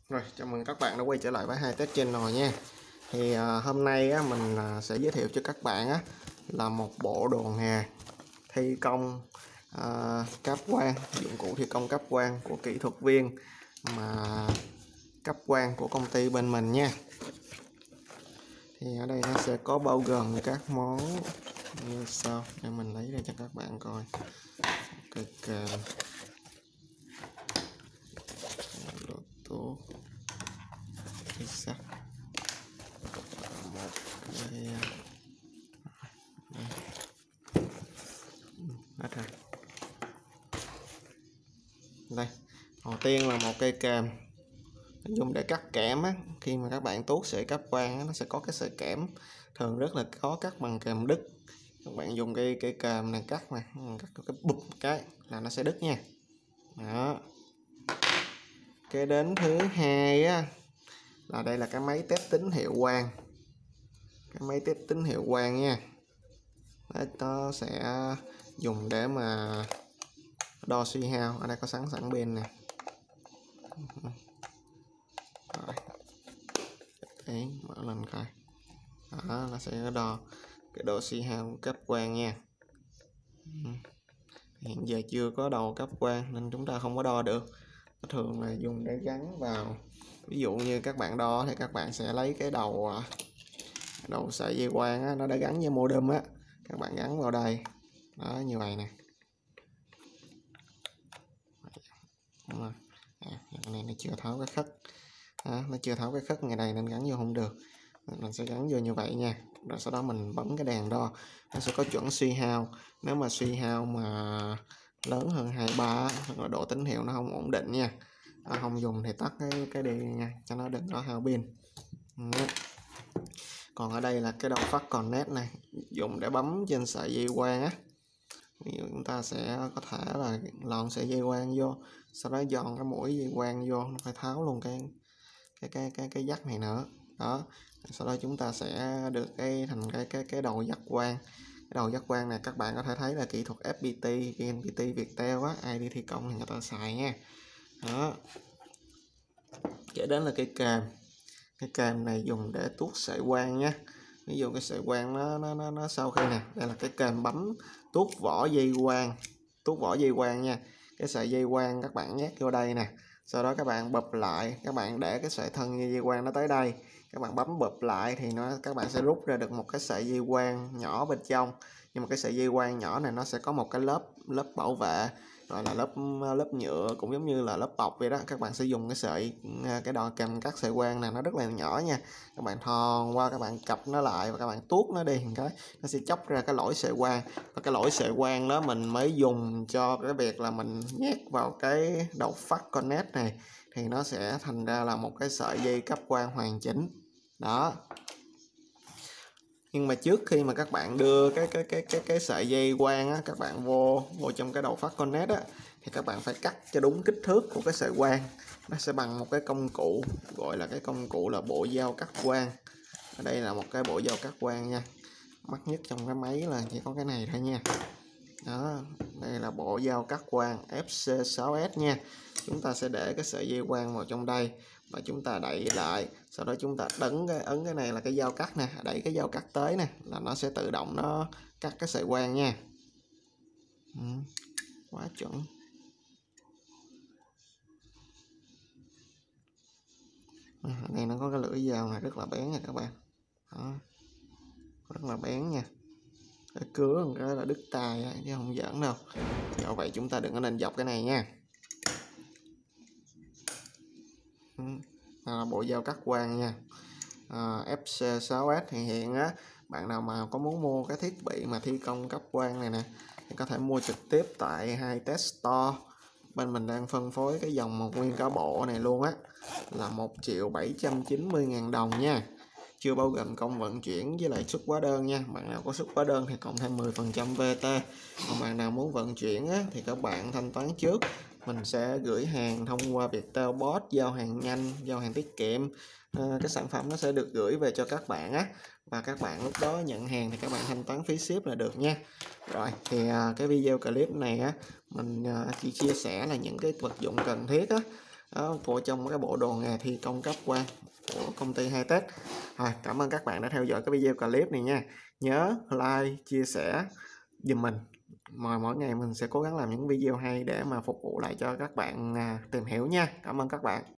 Rồi, chào mừng các bạn đã quay trở lại với Hai Test Channel nha. Thì hôm nay á, mình sẽ giới thiệu cho các bạn á, là một bộ đồ nghề thi công cáp quang, dụng cụ thi công cáp quang của kỹ thuật viên mà cáp quang của công ty bên mình nha. Thì ở đây nó sẽ có bao gồm các món như sau. Để mình lấy ra cho các bạn coi. Cái kềm, lỗ tố, cái sắt, một cái hết rồi. Đây, đầu tiên là một cây kềm dùng để cắt kẽm á. Khi mà các bạn tuốt sợi cáp quang á, nó sẽ có cái sợi kẽm, thường rất là khó cắt bằng kềm đứt. Các bạn dùng cái kềm này cắt nè, cắt cái bụp cái là nó sẽ đứt nha. Đó. Cái đến thứ hai á, là đây là cái máy test tín hiệu quang. Cái máy test tín hiệu quang nha. Nó sẽ dùng để mà đo suy hao. Ở đây có sẵn pin nè. Rồi. Đấy, mở lên coi. Đó, nó sẽ đo cái độ suy hao của cáp quang nha. Hiện giờ chưa có đầu cáp quang nên chúng ta không có đo được. Nó thường là dùng để gắn vào, ví dụ như các bạn đo thì các bạn sẽ lấy cái đầu sợi dây quang á, nó đã gắn với modem á, các bạn gắn vào đây đó, như vậy nè. Đúng rồi. Cái này nó chưa tháo cái khất đó, nó chưa tháo cái khất ngay đây nên gắn vô không được. Mình sẽ gắn vô như vậy nha. Rồi sau đó mình bấm cái đèn đo, nó sẽ có chuẩn suy hao. Nếu mà suy hao mà lớn hơn 23 hoặc là độ tín hiệu nó không ổn định nha, không dùng thì tắt cái đi nha, cho nó đừng có hao pin. Còn ở đây là cái đầu phát connect này, dùng để bấm trên sợi dây quang á. Ví dụ chúng ta sẽ có thể là lòn sợi dây quang vô, sau đó giòn cái mũi dây quang vô, nó phải tháo luôn cái dắt này nữa đó. Sau đó chúng ta sẽ được thành cái đầu dắt quang. Cái đầu dắt quang này các bạn có thể thấy là kỹ thuật FPT, VNPT, Viettel á, ai đi thi công thì người ta xài nha. Đó. Kế đến là cái kềm. Cái kềm này dùng để tuốt sợi quang nha. Ví dụ cái sợi quang nó sau khi nè, đây là cái kềm bấm tuốt vỏ dây quang nha. Cái sợi dây quang các bạn nhét vô đây nè, sau đó các bạn bụp lại, các bạn để cái sợi thân dây quang nó tới đây, các bạn bấm bụp lại thì các bạn sẽ rút ra được một cái sợi dây quang nhỏ bên trong. Nhưng mà cái sợi dây quang nhỏ này nó sẽ có một cái lớp bảo vệ, gọi là lớp nhựa, cũng giống như là lớp bọc vậy đó. Các bạn sẽ dùng cái đòn kèm cắt sợi quang này, nó rất là nhỏ nha. Các bạn thò qua, các bạn cặp nó lại và các bạn tuốt nó đi, cái nó sẽ chóc ra cái lỗi sợi quang. Và cái lỗi sợi quang đó mình mới dùng cho cái việc là mình nhét vào cái đầu phát connect này, thì nó sẽ thành ra là một cái sợi dây cáp quang hoàn chỉnh đó. Nhưng mà trước khi mà các bạn đưa cái sợi dây quang á, các bạn vô trong cái đầu phát connect á, thì các bạn phải cắt cho đúng kích thước của cái sợi quang. Nó sẽ bằng một cái công cụ, gọi là cái công cụ là bộ dao cắt quang. Ở đây là một cái bộ dao cắt quang nha. Mắc nhất trong cái máy là chỉ có cái này thôi nha. Đó, đây là bộ dao cắt quang FC6S nha. Chúng ta sẽ để cái sợi dây quang vào trong đây và chúng ta đậy lại, sau đó chúng ta ấn cái này là cái dao cắt nè, đẩy cái dao cắt tới nè là nó sẽ tự động nó cắt cái sợi quang nha. Quá chuẩn. Đây nó có cái lưỡi dao này rất là bén nha các bạn. Đó, rất là bén nha. Cái cứa một cái là đứt tay chứ không giỡn đâu. Do vậy chúng ta đừng có nên dọc cái này nha. Là bộ dao cắt quang nha. FC6S thì hiện á, bạn nào mà có muốn mua cái thiết bị mà thi công cáp quang này nè thì có thể mua trực tiếp tại Hai Test Store. Bên mình đang phân phối cái dòng một nguyên cả bộ này luôn á, là 1.790.000 đồng nha, chưa bao gồm công vận chuyển với lại xuất hóa đơn nha. Bạn nào có xuất hóa đơn thì cộng thêm 10% VAT. Còn bạn nào muốn vận chuyển á, thì các bạn thanh toán trước, mình sẽ gửi hàng thông qua Viettel Post, giao hàng nhanh, giao hàng tiết kiệm. Cái sản phẩm nó sẽ được gửi về cho các bạn á, và các bạn lúc đó nhận hàng thì các bạn thanh toán phí ship là được nha. Rồi thì cái video clip này á, mình chỉ chia sẻ là những cái vật dụng cần thiết á, đó của trong cái bộ đồ nghề thi công cáp quang của công ty Hitech. Rồi, cảm ơn các bạn đã theo dõi cái video clip này nha. Nhớ like, chia sẻ giùm mình. Mỗi ngày mình sẽ cố gắng làm những video hay để mà phục vụ lại cho các bạn tìm hiểu nha. Cảm ơn các bạn.